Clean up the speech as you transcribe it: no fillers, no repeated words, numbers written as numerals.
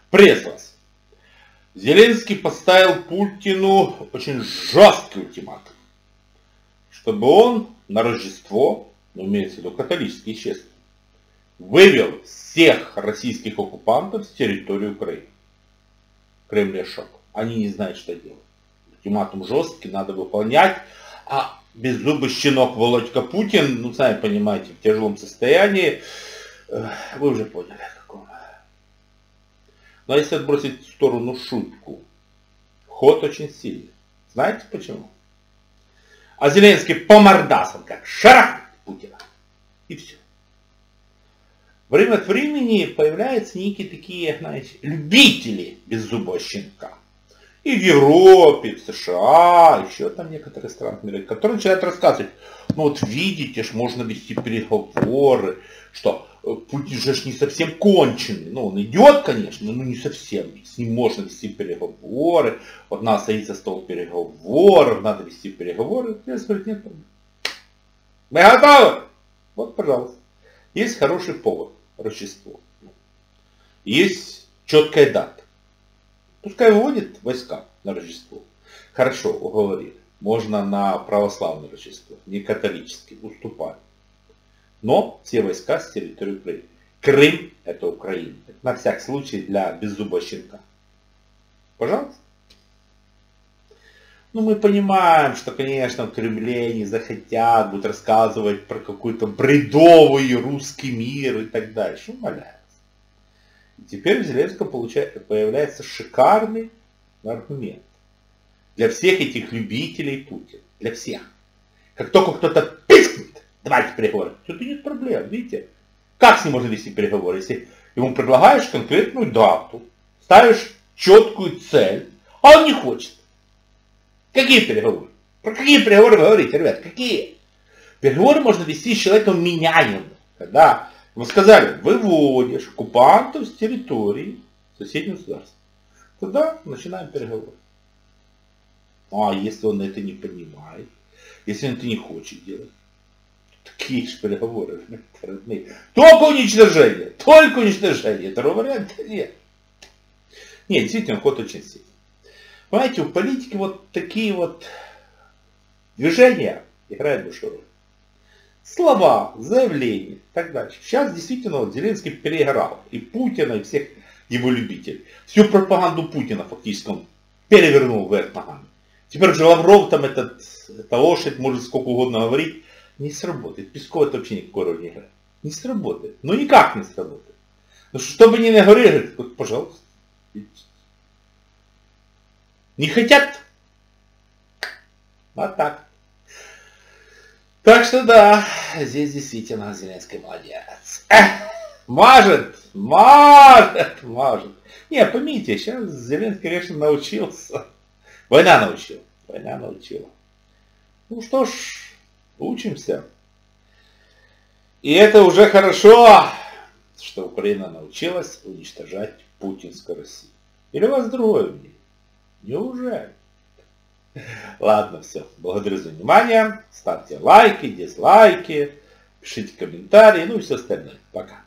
Приветствую вас. Зеленский поставил Путину очень жесткий ультиматум, чтобы он на Рождество, имеется в виду католический, естественно, вывел всех российских оккупантов с территории Украины. Кремль шок. Они не знают, что делать. Ультиматум жесткий, надо выполнять. А беззубый щенок Володька Путин, ну сами понимаете, в тяжелом состоянии. Вы уже поняли, каком. Но если отбросить в сторону шутку, ход очень сильный. Знаете почему? А Зеленский по мордасам как шарахнет Путина. И все. Время от времени появляются некие такие, знаете, любители беззубого щенка. И в Европе, и в США, еще там некоторые страны мира, которые начинают рассказывать, ну вот видите, ж можно вести переговоры, что Путин же не совсем конченый. Ну он идет, конечно, но не совсем. С ним можно вести переговоры. Вот надо садиться за стол переговоров, надо вести переговоры. Я говорю, нет проблем. Мы готовы? Вот, пожалуйста. Есть хороший повод. Рождество. Есть четкая дата. Пускай выводит войска на Рождество. Хорошо, уговорили. Можно на православное Рождество, не католический, уступать. Но все войска с территории Украины. Крым это Украина. На всякий случай для беззубого щенка. Пожалуйста. Ну мы понимаем, что, конечно, в Кремле не захотят, будут рассказывать про какой-то бредовый русский мир и так дальше. Умоляется. И теперь у Зеленского появляется шикарный аргумент. Для всех этих любителей Путина. Для всех. Как только кто-то пискнет, давайте переговоры. Тут нет проблем, видите? Как с ним можно вести переговоры, если ему предлагаешь конкретную дату, ставишь четкую цель, а он не хочет. Какие переговоры? Про какие переговоры вы говорите, ребят? Какие? Переговоры можно вести с человеком меняемым. Когда вы сказали, выводишь оккупантов с территории соседнего государства. Тогда начинаем переговоры. А если он это не понимает, если он это не хочет делать, такие же переговоры, родные. Только уничтожение, только уничтожение. Второго варианта нет. Нет, действительно, ход очень сильный. Понимаете, у политики вот такие вот движения играют большую роль. Слова, заявления и так дальше. Сейчас действительно вот Зеленский переиграл и Путина, и всех его любителей. Всю пропаганду Путина фактически он перевернул вверх ногами. Теперь же Лавров там эта лошадь может сколько угодно говорить. Не сработает. Песков это вообще никакой роли не играет. Не сработает. Ну никак не сработает. Ну что бы ни говорили, пожалуйста. Не хотят? Вот так. Так что да, здесь действительно Зеленский молодец. Может. Не, поймите, сейчас Зеленский, конечно, научился. Война научила. Ну что ж, учимся. И это уже хорошо, что Украина научилась уничтожать путинскую Россию. Или у вас другое мнение? Неужели? Ладно, все. Благодарю за внимание. Ставьте лайки, дизлайки, пишите комментарии, ну и все остальное. Пока.